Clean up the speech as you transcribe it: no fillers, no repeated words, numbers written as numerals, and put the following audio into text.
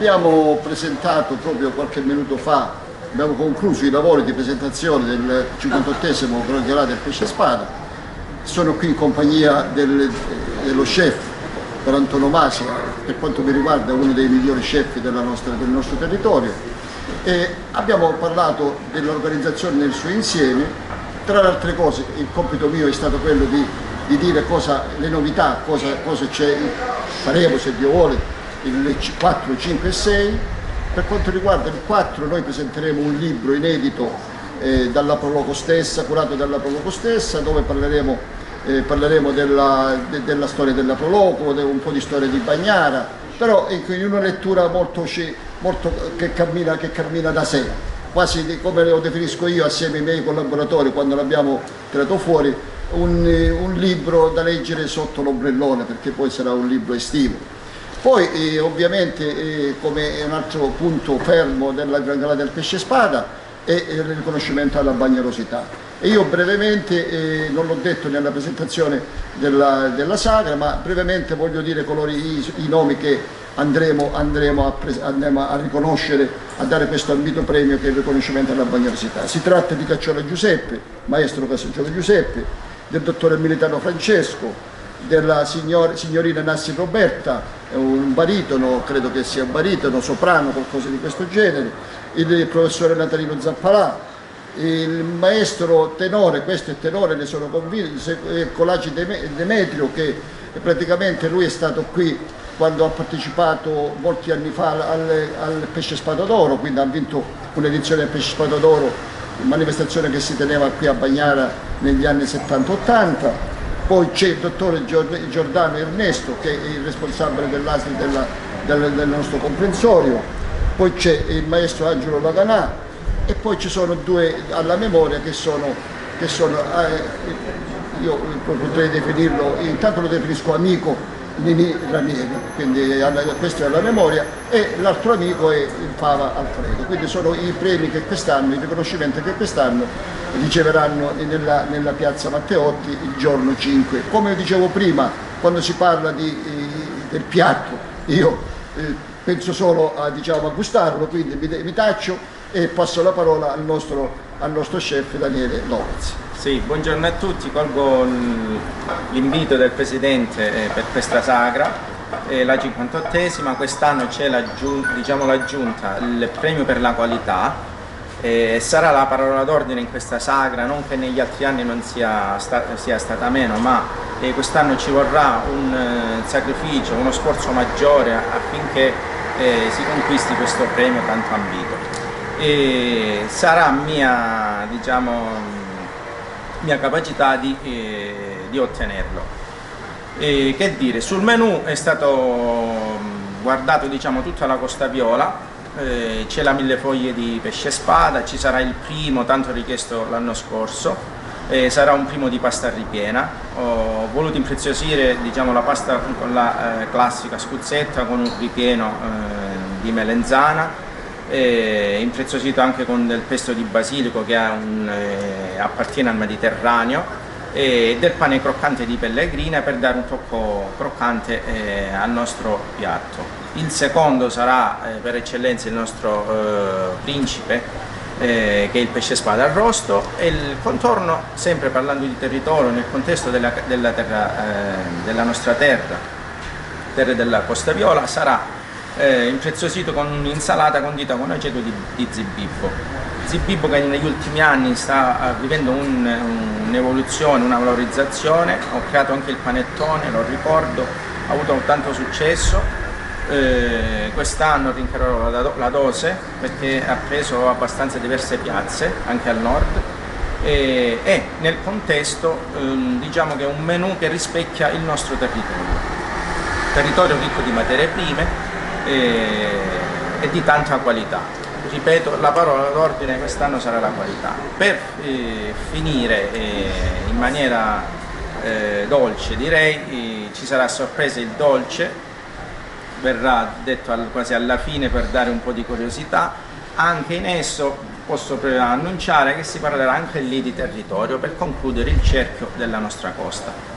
abbiamo presentato proprio qualche minuto fa, abbiamo concluso i lavori di presentazione del 58esimo Granchiolà del Pesce Spada. Sono qui in compagnia dello chef per antonomasia, per quanto mi riguarda uno dei migliori chef del nostro territorio, e abbiamo parlato dell'organizzazione nel suo insieme. Tra le altre cose il compito mio è stato quello di dire le novità, cosa faremo se Dio vuole il 4, 5 e 6. Per quanto riguarda il 4 noi presenteremo un libro inedito dalla Proloco stessa, curato dalla Proloco stessa, dove parleremo della storia della Proloco, un po' di storia di Bagnara, però in una lettura molto che cammina da sé, quasi come lo definisco io assieme ai miei collaboratori quando l'abbiamo tirato fuori, un libro da leggere sotto l'ombrellone, perché poi sarà un libro estivo. Poi ovviamente come un altro punto fermo della Granchiolà del Pesce Spada è il riconoscimento alla bagnerosità. E io brevemente, non l'ho detto nella presentazione della sagra, ma brevemente voglio dire i nomi che andremo a riconoscere, a dare questo ambito premio che è il riconoscimento alla bagnerosità. Si tratta di Cacciola Giuseppe, maestro Cacciola Giuseppe, del dottore Militano Francesco, della signorina Nassi Roberta, un baritono, credo che sia un baritono, soprano, qualcosa di questo genere, il professore Natalino Zappalà, il maestro tenore, questo è tenore, ne sono convinto, Colagi Demetrio, che praticamente lui è stato qui quando ha partecipato molti anni fa al Pesce Spada d'Oro, quindi ha vinto un'edizione del Pesce Spada d'Oro, manifestazione che si teneva qui a Bagnara negli anni 70-80. Poi c'è il dottore Giordano Ernesto, che è il responsabile dell'ASL del nostro comprensorio, poi c'è il maestro Angelo Laganà, e poi ci sono due alla memoria che sono io potrei definirlo, intanto lo definisco amico, Nini Ranieri, quindi questo è alla memoria, e l'altro amico è il Fava Alfredo. Quindi sono i premi che quest'anno, i riconoscimenti che quest'anno riceveranno nella piazza Matteotti il giorno 5. Come dicevo prima, quando si parla del piatto, io penso solo a gustarlo, quindi mi taccio e passo la parola al nostro chef Daniele Lopez. Sì, buongiorno a tutti, colgo l'invito del Presidente per questa sagra, la 58esima, quest'anno c'è l'aggiunta, il premio per la qualità, sarà la parola d'ordine in questa sagra, non che negli altri anni non sia stata meno, ma quest'anno ci vorrà un sacrificio, uno sforzo maggiore affinché si conquisti questo premio tanto ambito. E sarà mia capacità di ottenerlo. Che dire, sul menù è stato guardato tutta la Costa Viola, c'è la millefoglie di pesce spada, ci sarà il primo tanto richiesto l'anno scorso, sarà un primo di pasta ripiena. Ho voluto impreziosire la pasta con la classica scuzzetta con un ripieno di melenzana, impreziosito anche con del pesto di basilico che appartiene al Mediterraneo, e del pane croccante di pellegrina per dare un tocco croccante al nostro piatto. Il secondo sarà per eccellenza il nostro principe, che è il pesce spada arrosto, e il contorno, sempre parlando di territorio nel contesto della nostra terra della Costa Viola, sarà impreziosito con un'insalata condita con aceto di Zibibbo che negli ultimi anni sta vivendo un'evoluzione, una valorizzazione. Ho creato anche il panettone, lo ricordo, ha avuto tanto successo. Quest'anno rincarerò la dose perché ha preso abbastanza diverse piazze anche al nord, e nel contesto diciamo che è un menù che rispecchia il nostro territorio ricco di materie prime e di tanta qualità. Ripeto, la parola d'ordine quest'anno sarà la qualità. Per finire in maniera dolce, direi, ci sarà a sorpresa il dolce, verrà detto quasi alla fine per dare un po' di curiosità. Anche in esso posso annunciare che si parlerà anche lì di territorio per concludere il cerchio della nostra costa.